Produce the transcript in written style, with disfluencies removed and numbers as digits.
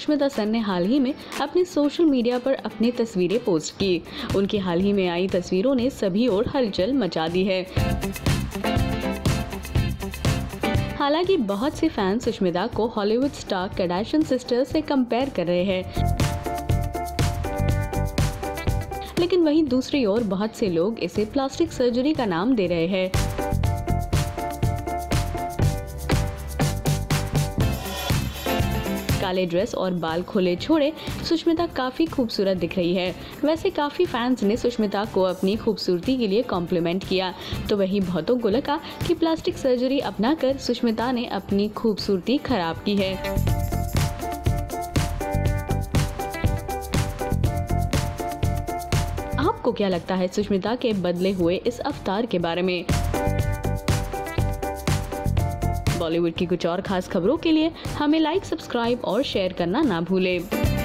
सुष्मिता सेन ने हाल ही में अपने सोशल मीडिया पर अपनी तस्वीरें पोस्ट की। उनकी हाल ही में आई तस्वीरों ने सभी ओर हलचल मचा दी है। हालांकि बहुत से फैन सुष्मिता को हॉलीवुड स्टार कार्दाशियन सिस्टर्स से कंपेयर कर रहे हैं, लेकिन वहीं दूसरी ओर बहुत से लोग इसे प्लास्टिक सर्जरी का नाम दे रहे हैं। काले ड्रेस और बाल खुले छोड़े सुष्मिता काफी खूबसूरत दिख रही है। वैसे काफी फैंस ने सुष्मिता को अपनी खूबसूरती के लिए कॉम्प्लीमेंट किया, तो वहीं बहुतों को लगा कि प्लास्टिक सर्जरी अपनाकर सुष्मिता ने अपनी खूबसूरती खराब की है। आपको क्या लगता है सुष्मिता के बदले हुए इस अवतार के बारे में? बॉलीवुड की कुछ और खास खबरों के लिए हमें लाइक, सब्सक्राइब और शेयर करना ना भूलें।